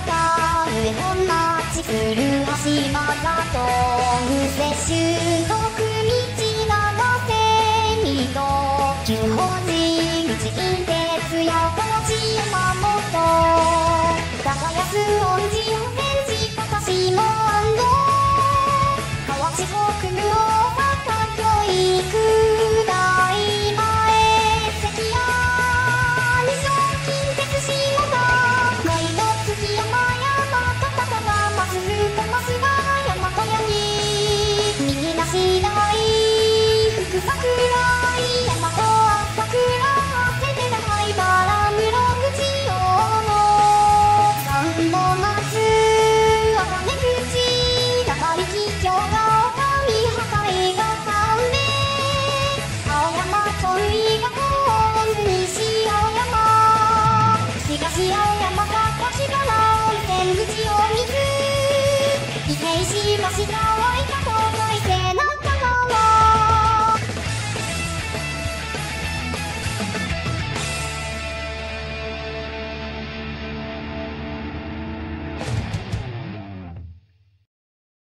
か上本町古橋マザトン摂取国道長瀬水戸旧法寺口近鉄や高知山本高安恩寺保健寺高島安藤河内北部大阪教育大前関谷二条近鉄下田ガイド月山山高川松塚増ヶ山小八木右なし大福桜井山と朝倉瀬寺灰原室口大野三本松茜口長力京が女将計が三名青山と伊賀高西青山東青山高島ら温泉口を水伊勢石橋